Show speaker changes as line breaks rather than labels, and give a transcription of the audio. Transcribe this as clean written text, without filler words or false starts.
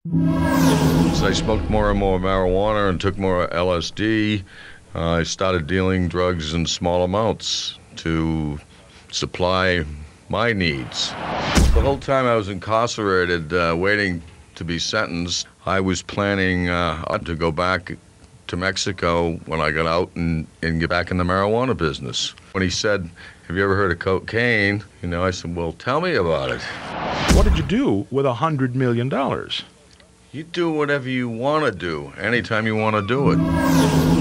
As I smoked more and more marijuana and took more LSD, I started dealing drugs in small amounts to supply my needs. The whole time I was incarcerated, waiting to be sentenced, I was planning to go back to Mexico when I got out and get back in the marijuana business. When he said, "Have you ever heard of cocaine?" I said, "Well, tell me about it."
What did you do with $100 million?
You do whatever you want to do, anytime you want to do it.